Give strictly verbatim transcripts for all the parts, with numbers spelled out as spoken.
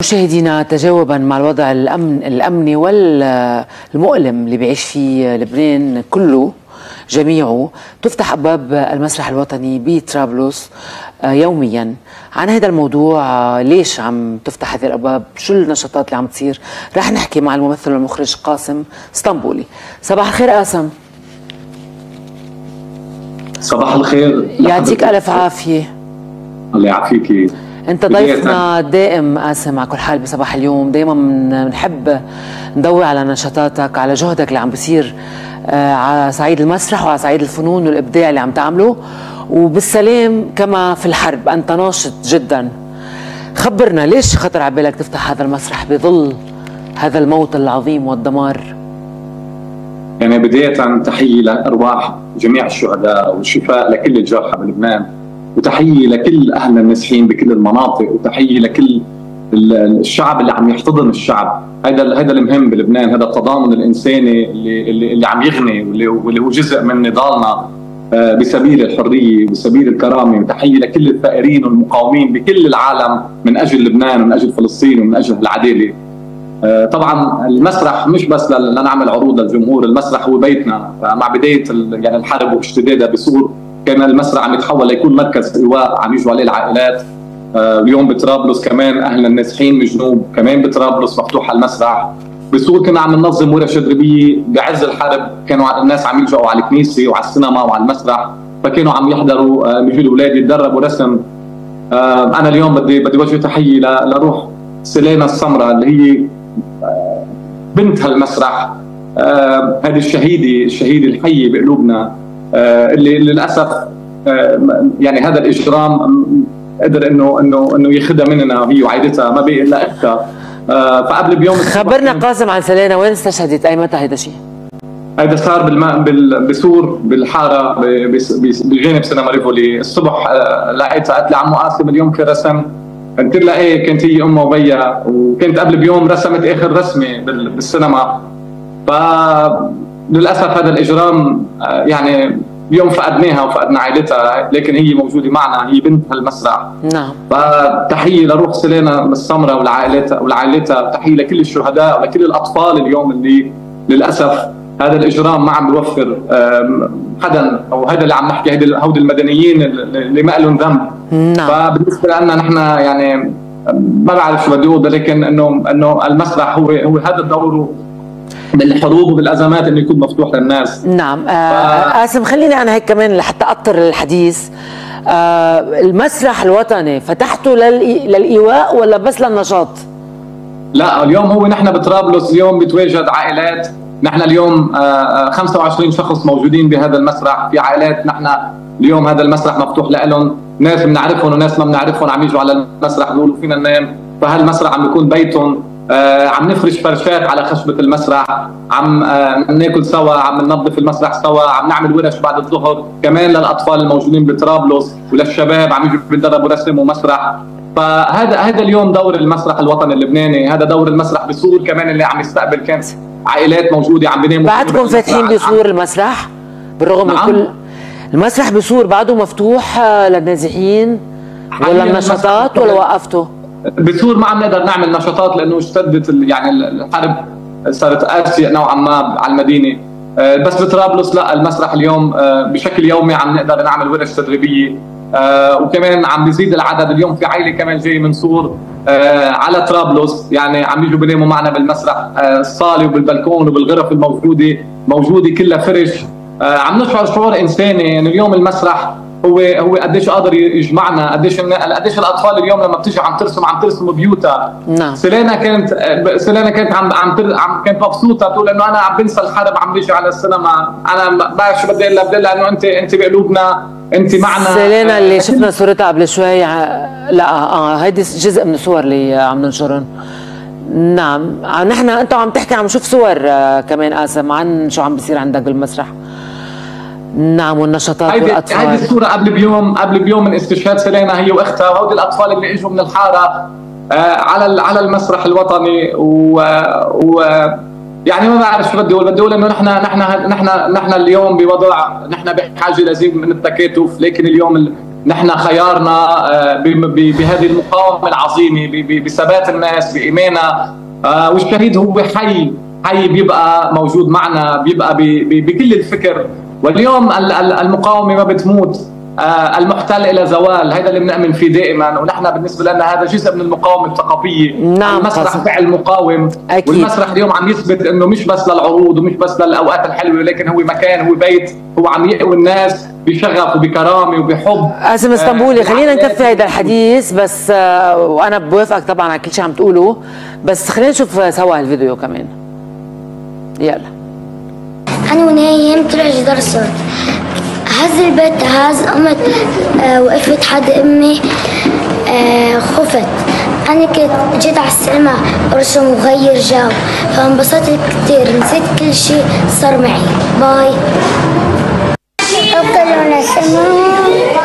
مشاهدينا، تجاوبا مع الوضع الأمن الأمني والمؤلم اللي بيعيش فيه لبنان كله جميعه، تفتح أبواب المسرح الوطني بطرابلس يوميا. عن هذا الموضوع، ليش عم تفتح هذه الأبواب، شو النشاطات اللي عم تصير، رح نحكي مع الممثل والمخرج قاسم اسطنبولي. صباح الخير قاسم. صباح الخير، يعطيك ألف عافية. الله يعافيكي. انت ضيفنا الدائم قاسم على كل حال بصباح اليوم. دائما بنحب نضوي على نشاطاتك، على جهدك اللي عم بيصير على صعيد المسرح وعلى صعيد الفنون والابداع اللي عم تعمله، وبالسلام كما في الحرب. انت ناشط جدا. خبرنا ليش خطر على بالك تفتح هذا المسرح بظل هذا الموت العظيم والدمار؟ يعني بداية تحية لأرواح جميع الشهداء والشفاء لكل الجرحى بلبنان، وتحية لكل أهلنا النازحين بكل المناطق، وتحية لكل الشعب اللي عم يحتضن الشعب. هذا هذا المهم بلبنان، هذا التضامن الإنساني اللي اللي, اللي عم يغني، واللي, واللي هو جزء من نضالنا بسبيل الحرية بسبيل الكرامة. وتحية لكل الثائرين والمقاومين بكل العالم من أجل لبنان ومن أجل فلسطين ومن أجل العدالة. طبعا المسرح مش بس لنعمل عروض للجمهور، المسرح هو بيتنا. مع بداية يعني الحرب واشتدادها بسور، كان المسرح عم يتحول ليكون مركز ايواء عم يجوا عليه العائلات. آه اليوم بطرابلس كمان اهلنا النازحين من جنوب، كمان بطرابلس مفتوح المسرح. بسور كنا عم ننظم ورش تدريبيه بعز الحرب، كانوا الناس عم يلجؤوا على الكنيسه وعلى السينما وعلى المسرح، فكانوا عم يحضروا. آه بيجوا الاولاد يتدربوا رسم. آه انا اليوم بدي بدي وجه تحيه لروح سيلينا السمراء اللي هي آه بنت هالمسرح. آه هذه الشهيده الشهيده الحيه بقلوبنا، آه اللي للاسف آه يعني هذا الاجرام قدر انه انه انه ياخذها مننا هي وعائلتها، ما بقي الا اختها. آه فقبل بيوم خبرنا قاسم عن سيلينا، وين استشهدت؟ اي متى هيدا الشيء؟ هيدا صار بالم... بال... بسور بالحاره ب... بجانب سينما ريفولي. الصبح آه لقيتها قالت لي عمو قاسم اليوم في رسم. قلت لها ايه، كانت هي امها وبيها، وكانت قبل بيوم رسمت اخر رسمه بال... بالسينما. فللاسف هذا الاجرام آه يعني اليوم فقدناها وفقدنا عائلتها، لكن هي موجوده معنا، هي بنت هالمسرح. نعم. فتحيه لروح سيلينا السمراء ولعائلتها ولعائلتها، تحيه لكل الشهداء ولكل الاطفال اليوم اللي للاسف هذا الاجرام ما عم بيوفر حدا، او هذا اللي عم نحكي هودي المدنيين اللي ما لهم ذنب. نعم. فبالنسبه لنا نحن يعني ما بعرف شو بدي اقول، لكن انه انه المسرح هو هو هذا دوره بالحروب وبالازمات انه يكون مفتوح للناس. نعم. آه ف... قاسم خليني انا هيك كمان لحتى اطر الحديث. آه المسرح الوطني فتحته للإي... للايواء ولا بس للنشاط؟ لا، اليوم هو نحن بطرابلس اليوم بتواجد عائلات. نحن اليوم آه خمسة وعشرين شخص موجودين بهذا المسرح، في عائلات نحن اليوم هذا المسرح مفتوح لهم، ناس بنعرفهم وناس ما بنعرفهم عم يجوا على المسرح بيقولوا فينا ننام، فهالمسرح عم بيكون بيتهم. آه عم نفرش فرشات على خشبة المسرح، عم آه ناكل سوا، عم ننظف المسرح سوا، عم نعمل ورش بعد الظهر كمان للأطفال الموجودين بطرابلس وللشباب عم يجوا بيتدربوا رسم ومسرح. فهذا هذا اليوم دور المسرح الوطني اللبناني، هذا دور المسرح بسور كمان اللي عم يستقبل كان عائلات موجودة عم بيناموا. بعدكم فاتحين بسور المسرح بالرغم من كل المسرح بسور بعده مفتوح للنازحين ولا النشاطات ولا وقفتوا؟ بسور ما عم نقدر نعمل نشاطات لانه اشتدت يعني الحرب، صارت قاسيه نوعا ما على المدينه. بس بطرابلس لا، المسرح اليوم بشكل يومي عم نقدر نعمل ورش تدريبيه، وكمان عم بيزيد العدد. اليوم في عائله كمان جاي من صور على طرابلس، يعني عم يجوا بيناموا معنا بالمسرح، الصاله وبالبلكون وبالغرف الموجوده موجوده كلها فرش. عم نشعر شعور انساني. يعني اليوم المسرح هو هو قديش قادر يجمعنا، قديش قديش الاطفال اليوم لما بتيجي عم ترسم عم ترسم بيوتها. نعم. سيلينا كانت سيلينا كانت عم عم, عم كانت مبسوطه، بتقول انه انا عم بنسى الحرب عم بيجي على السينما، انا ما بعرف شو بدي اقول لها، بدي لها انه انت انت بقلوبنا، انت معنا. سيلينا اللي شفنا صورتها قبل شوي، لا اه هيدي جزء من الصور اللي عم ننشرهم. نعم. نحن انت عم تحكي عم نشوف صور آه كمان قاسم عن شو عم بيصير عندك بالمسرح. نعم، والنشاطات والاطفال. هذه الصوره قبل بيوم قبل بيوم من استشهاد سيلينا هي واختها، وهودي الاطفال اللي اجوا من الحاره آه على على المسرح الوطني. و, و يعني ما بعرف شو بدي اقول، بدي اقول انه نحن نحن نحن نحن اليوم بوضع، نحن بحاجه لزيد من التكاتف، لكن اليوم نحن خيارنا بهذه المقاومه العظيمه بثبات الناس بايمانها، والشهيد هو حي حي بيبقى موجود معنا، بيبقى بكل الفكر. واليوم المقاومه ما بتموت، المحتل الى زوال، هذا اللي بنؤمن فيه دائما. ونحن بالنسبه لنا هذا جزء من المقاومه الثقافيه. نعم، المسرح فعل مقاوم. أكيد. والمسرح اليوم عم يثبت انه مش بس للعروض ومش بس للاوقات الحلوه، ولكن هو مكان، هو بيت، هو عم يقوي الناس بشغف وبكرامه وبحب. قاسم اسطنبولي، آه خلينا نكفي هذا الحديث بس، آه وانا بوافقك طبعا على كل شيء عم تقوله، بس خلينا نشوف سوا الفيديو كمان. يلا. انا ونايم طلع جدار الصوت، هز البيت، هز قمت، آه وقفت حد امي، آه خفت. انا كنت جيت على السينما ارسم وغير جو، فانبسطت كثير، نسيت كل شيء صار معي. باي. أكلنا سماء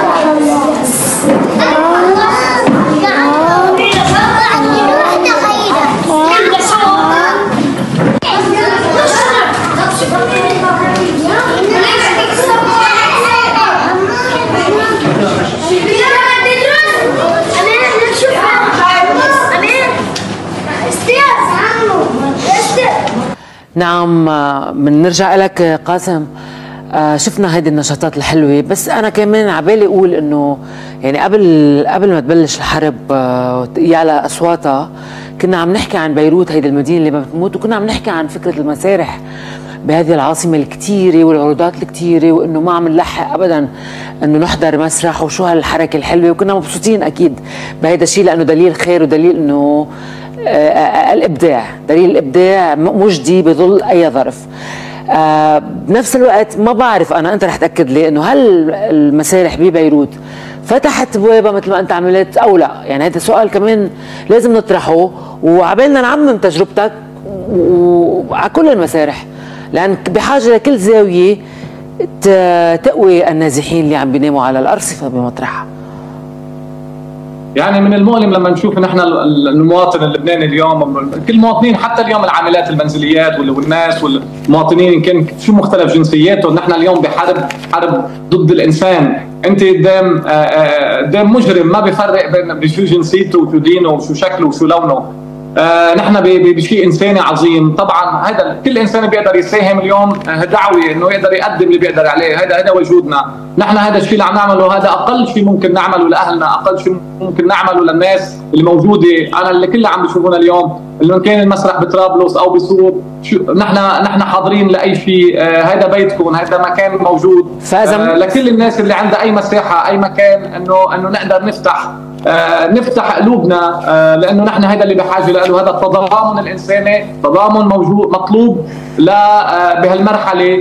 نعم. بنرجع لك قاسم. آه شفنا هيدي النشاطات الحلوه، بس انا كمان عبالي اقول انه يعني قبل قبل ما تبلش الحرب آه يعلى اصواتها، كنا عم نحكي عن بيروت، هيدي المدينه اللي ما بتموت، وكنا عم نحكي عن فكره المسارح بهذه العاصمه الكتيره والعروضات الكتيره، وانه ما عم نلحق ابدا انه نحضر مسرح وشو هالحركه الحلوه، وكنا مبسوطين اكيد بهذا الشيء لانه دليل خير ودليل انه آه الابداع، دليل الابداع مجدي بظل اي ظرف. آه بنفس الوقت ما بعرف انا، انت رح تاكد لي انه هل المسارح ببيروت فتحت ابوابها مثل ما انت عملت او لا؟ يعني هذا سؤال كمان لازم نطرحه، وعبالنا نعمم تجربتك وعلى كل المسارح، لان بحاجه لكل زاويه تقوي النازحين اللي عم بيناموا على الارصفه بمطرحها. يعني من المؤلم لما نشوف نحن المواطن اللبناني اليوم، كل المواطنين حتى اليوم العاملات المنزليات والناس والمواطنين ان كان شو مختلف جنسياتهم، نحن اليوم بحرب حرب ضد الانسان. انت قدام قدام مجرم ما بيفرق بين بشو جنسيته وشو دينه وشو شكله وشو لونه. آه نحن بشيء انساني عظيم. طبعا هذا كل انسان بيقدر يساهم اليوم، دعوه انه يقدر يقدم اللي بيقدر عليه، هذا هذا وجودنا. نحن هذا الشيء اللي عم نعمله، هذا اقل شيء ممكن نعمله لاهلنا، اقل شيء ممكن نعمله للناس اللي موجوده. انا اللي كلها عم بيشوفونا اليوم، انه كان المسرح بطرابلس او بسور، نحن نحن حاضرين لاي شيء. آه هذا بيتكم، هذا مكان موجود آه لكل الناس اللي عندها اي مساحه، اي مكان، انه انه نقدر نفتح آه نفتح قلوبنا، آه لانه نحن هذا اللي بحاجه له، هذا التضامن الانساني، تضامن موجود مطلوب ل آه بهالمرحله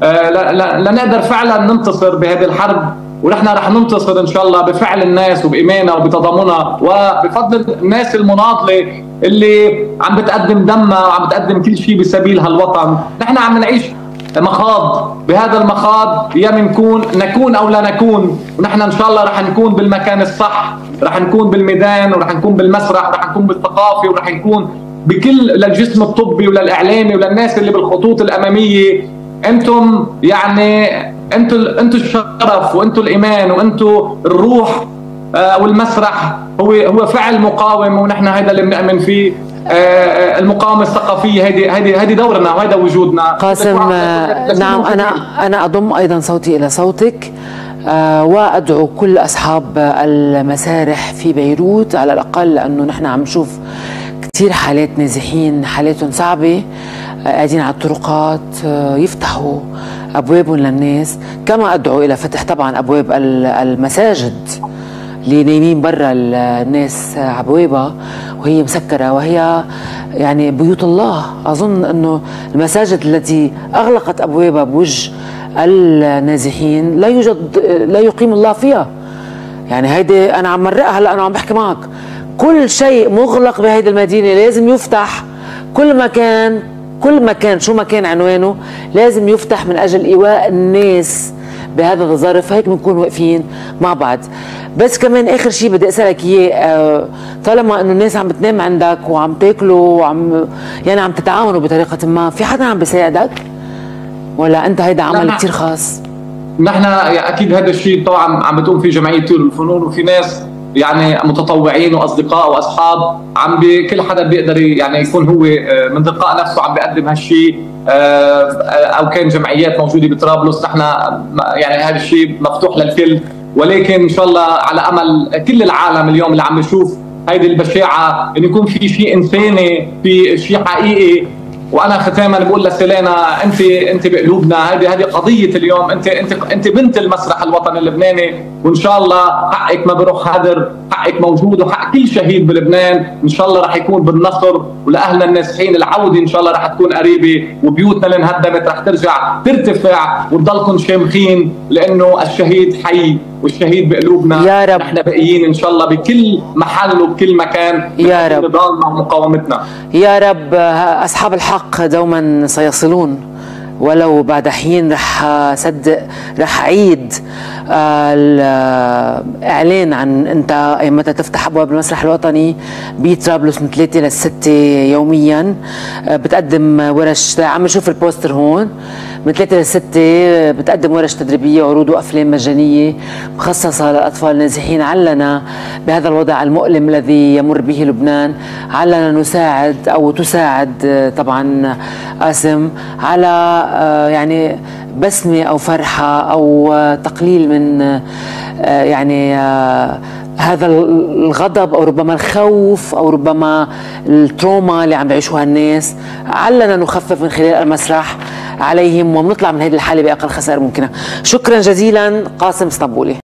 آه لنقدر فعلا ننتصر بهذه الحرب. ونحن رح ننتصر ان شاء الله بفعل الناس وبايمانها وبتضامنها وبفضل الناس المناضله اللي عم بتقدم دمها وعم بتقدم كل شيء بسبيل هالوطن. نحن عم نعيش مخاض، بهذا المخاض يا منكون نكون او لا نكون، ونحن ان شاء الله رح نكون بالمكان الصح، رح نكون بالميدان، ورح نكون بالمسرح، ورح نكون بالثقافه، ورح نكون بكل للجسم الطبي وللاعلامي وللناس اللي بالخطوط الاماميه. انتم يعني انتم انتم الشرف وانتم الايمان وانتم الروح. آه والمسرح هو هو فعل مقاوم، ونحن هذا اللي بنؤمن فيه. آه المقاومه الثقافيه هذه هذه هذه دورنا وهذا وجودنا. قاسم، نعم، انا انا اضم ايضا صوتي الى صوتك، آه وادعو كل اصحاب المسارح في بيروت على الاقل، لانه نحن عم نشوف كثير حالات نازحين حالاتهم صعبه، قاعدين على الطرقات، يفتحوا ابوابهم للناس. كما ادعو الى فتح طبعا ابواب المساجد اللي نايمين برا الناس ابوابها وهي مسكره، وهي يعني بيوت الله. اظن انه المساجد التي اغلقت ابوابها بوجه النازحين لا يوجد لا يقيم الله فيها. يعني هيدي انا عم مرقها هلا، انا عم بحكي معك، كل شيء مغلق بهيدي المدينه لازم يفتح. كل مكان كل مكان شو ما كان عنوانه لازم يفتح من اجل ايواء الناس بهذا الظرف. هيك بنكون واقفين مع بعض. بس كمان اخر شيء بدي اسالك اياه، طالما انه الناس عم بتنام عندك وعم تاكلوا وعم يعني عم تتعاونوا بطريقه ما، في حدا عم بيساعدك ولا انت هيدا عمل كثير خاص؟ نحن اكيد هذا الشيء طبعا عم بتقوم فيه جمعيه طيور الفنون، وفي ناس يعني متطوعين واصدقاء واصحاب عم بكل حدا بيقدر يعني يكون هو من تلقاء نفسه عم بيقدم هالشيء، او كان جمعيات موجوده بطرابلس. نحن يعني هذا الشيء مفتوح للكل، ولكن ان شاء الله على امل كل العالم اليوم اللي عم يشوف هيدي البشاعه انه يكون في شيء انساني، في شيء حقيقي. وانا ختاما بقول لسيلينا انت انت بقلوبنا، هذه هذه قضيه اليوم، انت انت انت بنت المسرح الوطني اللبناني، وان شاء الله حقك ما بروح هدر، حقك موجود، وحق كل شهيد بلبنان ان شاء الله رح يكون بالنصر، ولاهلنا النازحين العوده ان شاء الله رح تكون قريبه، وبيوتنا اللي انهدمت رح ترجع ترتفع وتضلكم شامخين، لانه الشهيد حي والشهيد بقلوبنا يا رب. نحن باقيين ان شاء الله بكل محل وبكل مكان يا رب نضالنا ومقاومتنا. يا رب. اصحاب الحق دوما سيصلون، ولو بعد حين رح صدق رح عيد الاعلان عن انت ايمتى تفتح ابواب المسرح الوطني بطرابلس من ثلاثة لستة يوميا. بتقدم ورش، عم نشوف البوستر هون، من ثلاثة لستة بتقدم ورش تدريبيه وعروض وافلام مجانيه مخصصه للاطفال النازحين. علنا بهذا الوضع المؤلم الذي يمر به لبنان، علنا نساعد او تساعد طبعا قاسم على يعني بسمة أو فرحة أو تقليل من يعني هذا الغضب أو ربما الخوف أو ربما التروما اللي عم بيعيشوها الناس. علنا نخفف من خلال المسرح عليهم ونطلع من هذه الحالة بأقل خسائر ممكنة. شكرا جزيلا قاسم اسطنبولي.